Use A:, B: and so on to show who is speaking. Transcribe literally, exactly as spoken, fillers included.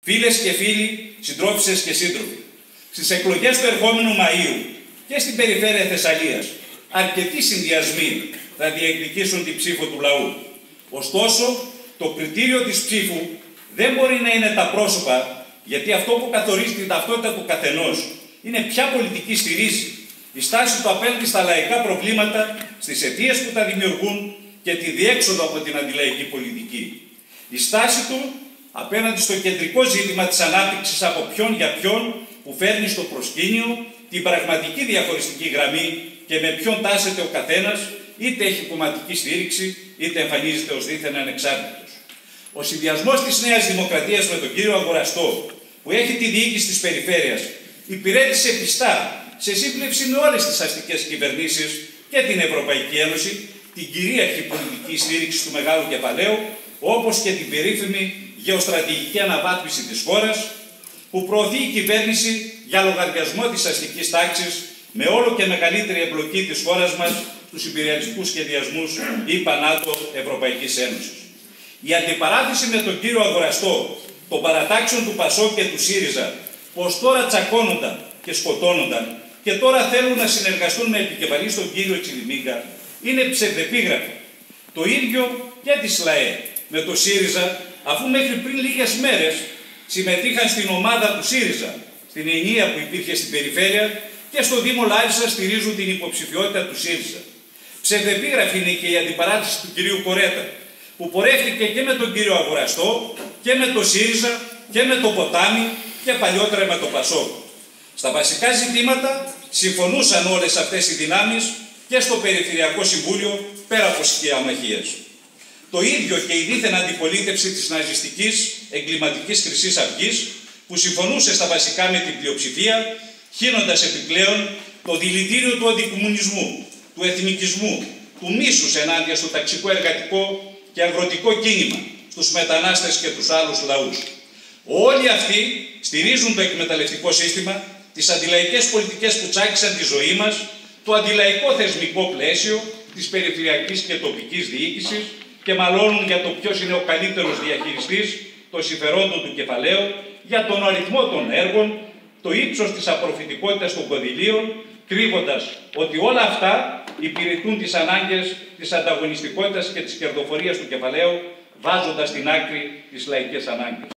A: Φίλες και φίλοι, συντρόφισσες και σύντροφοι, στις εκλογές του ερχόμενου Μαΐου και στην περιφέρεια Θεσσαλίας, αρκετοί συνδυασμοί θα διεκδικήσουν την ψήφο του λαού. Ωστόσο, το κριτήριο της ψήφου δεν μπορεί να είναι τα πρόσωπα, γιατί αυτό που καθορίζει την ταυτότητα του καθενός είναι ποια πολιτική στηρίζει, η στάση του απέναντι στα λαϊκά προβλήματα, στις αιτίες που τα δημιουργούν και τη διέξοδο από την αντιλαϊκή πολιτική. Η στάση του απέναντι στο κεντρικό ζήτημα της ανάπτυξης από ποιον για ποιον, που φέρνει στο προσκήνιο την πραγματική διαχωριστική γραμμή και με ποιον τάσεται ο καθένας, είτε έχει κομματική στήριξη, είτε εμφανίζεται ως δίθεν ανεξάρτητος. Ο συνδυασμός της Νέας Δημοκρατίας με τον κύριο Αγοραστό, που έχει τη διοίκηση της περιφέρειας, υπηρέτησε πιστά, σε σύμπλευση με όλες τις αστικές κυβερνήσεις και την Ευρωπαϊκή Ένωση, την κυρίαρχη πολιτική στήριξη του μεγάλου κεφαλαίου, όπως και την περίφημη γεωστρατηγική αναβάθμιση της χώρας, που προωθεί η κυβέρνηση για λογαριασμό της αστικής τάξης, με όλο και μεγαλύτερη εμπλοκή της χώρας μας στους υπηρετικούς σχεδιασμούς ΗΠΑ, ΝΑΤΟ, Ευρωπαϊκής Ένωσης. Η αντιπαράθεση με τον κύριο Αγοραστό, των παρατάξεων του ΠΑΣΟΚ και του ΣΥΡΙΖΑ, πως τώρα τσακώνονταν και σκοτώνονταν και τώρα θέλουν να συνεργαστούν με επικεφαλής τον κύριο Τσιλιμίγκα, είναι ψευδεπίγραφη. Το ίδιο και της ΛΑΕ με το ΣΥΡΙΖΑ, αφού μέχρι πριν λίγες μέρες συμμετείχαν στην ομάδα του ΣΥΡΙΖΑ, στην ενία που υπήρχε στην περιφέρεια, και στο Δήμο Λάρισα στηρίζουν την υποψηφιότητα του ΣΥΡΙΖΑ. Ψευδεπίγραφη είναι και η αντιπαράθεση του κυρίου Κορέτα, που πορεύτηκε και με τον κύριο Αγοραστό και με το ΣΥΡΙΖΑ και με το Ποτάμι και παλιότερα με το ΠΑΣΟΚ. Στα βασικά ζητήματα συμφωνούσαν όλες αυτές οι δυνάμεις και στο Περιφερειακό Συμβούλιο, πέρα από σκιαμαχίες. Το ίδιο και η δίθεν αντιπολίτευση της ναζιστικής εγκληματικής Χρυσής Αυγής, που συμφωνούσε στα βασικά με την πλειοψηφία, χύνοντας επιπλέον το δηλητήριο του αντικομμουνισμού, του εθνικισμού, του μίσους ενάντια στο ταξικό εργατικό και αγροτικό κίνημα, στους μετανάστες και τους άλλους λαούς. Όλοι αυτοί στηρίζουν το εκμεταλλευτικό σύστημα, τις αντιλαϊκές πολιτικές που τσάκισαν τη ζωή μας, το αντιλαϊκό θεσμικό πλαίσιο της περιφερειακής και τοπικής διοίκησης και μαλώνουν για το ποιος είναι ο καλύτερος διαχειριστής των συμφερόντων του κεφαλαίου, για τον αριθμό των έργων, το ύψος της απροφητικότητας των κονδυλίων, κρύβοντας ότι όλα αυτά υπηρετούν τις ανάγκες της ανταγωνιστικότητας και της κερδοφορίας του κεφαλαίου, βάζοντας στην άκρη τις λαϊκές ανάγκες.